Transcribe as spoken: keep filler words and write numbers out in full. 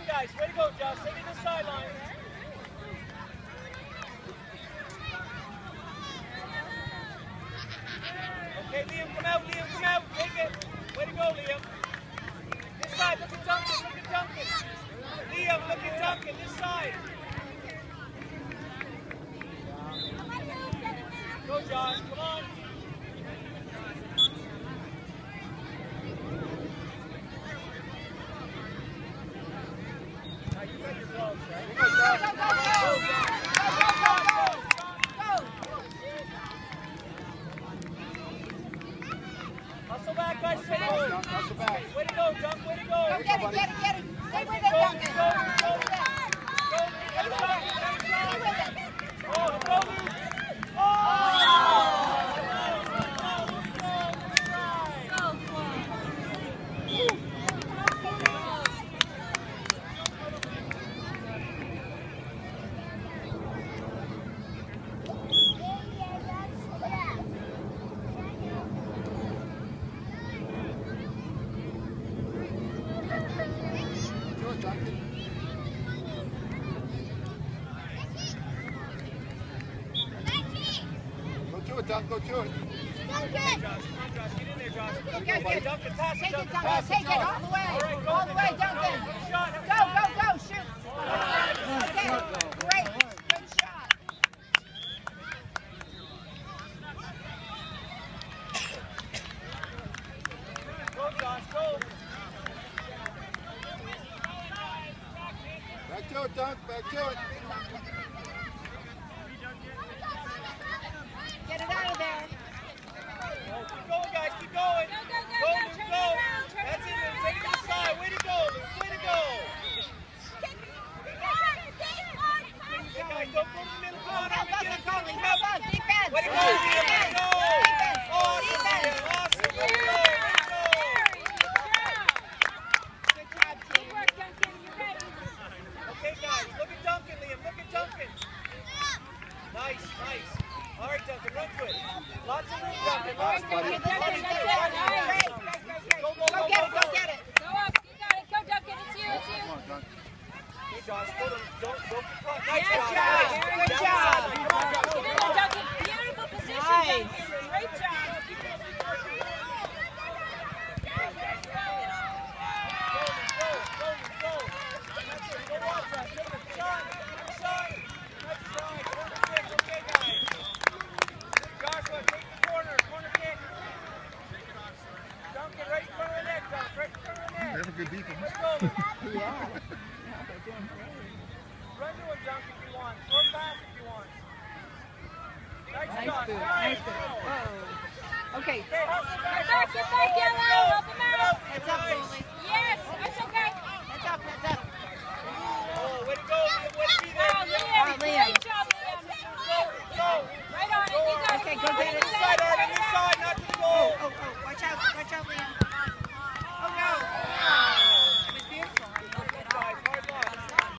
guys. Way to go, Josh. Take it to the sideline. Okay, Liam, come out. Liam, come out. Take it. Way to go, Liam. This side. Look at Duncan. Look at Duncan. Liam, look at Duncan. This side. Go, Josh. Come on. Now you got your gloves, right? Go, Josh. Go, go, go. Hustle back, guys. Stay forward. Hustle back. Way to go, Dunk. Way to go. Go get it, get it, get it. Stay with it, Duncan. Go, go, go. Go, go, go. Stay with it. Oh, go, Luke. Oh! Dunk, go to it. Duncan! Josh, come on, Josh. Get in there, Josh. Go, get it. Duncan, pass it, Take it, Duncan. Duncan. Take it all the way. All the way, Duncan. Go, go, go. Shoot. Okay. Great. Good shot. Go, Josh. Go. Back to it, Dunk. Back to it. Get it out of there. Keep going, guys. Keep going. Go, go, go, Go, go. Luke, Turn go. it around. Turn That's it it, Luke. around. Take it to the side. Way to go, Luke. Way to go. Hey, guys, don't go to the middle. Come on, Help Armen. us, Get it, Coley. get it. Help us. Defense. Way to go, Liam. Way to go. Defense. Awesome, Defense. Liam. Awesome. Way to go. Way to go. Good job, team. Good work, Duncan. You're ready. Okay, guys. Look at Duncan, Liam. Look at Duncan. Nice, nice. All right, Duncan, run to it. Lots of room, Duncan. Lots of room. Good, Lots Duncan. of That's room. it. Great, great, great, great. Go, go, Go go, get go, it. Go go. get it. Go up. You got it. Go, Duncan. It's you. It's you. Come on, Dunk. Hey, Josh, go to, don't, don't get caught. Nice Yes, job. Josh. Nice. Good Down job. the sideline. Come on, Josh. Get in there, Duncan. Beautiful position, Nice. Duncan. Great job. They have a good defense. Yeah. Run to him, Dunk, if you want. Or pass if you want. Nice, Nice Josh. boot. Nice boot. Whoa. Okay. Okay, hustle back. Get back, get back, Yellow. Help him out. Heads up, Coley. Yes, that's okay. Heads up, heads up. Oh, way to go, Liam. Way to be there. Oh, Liam. Liam. Oh, Liam. Great job.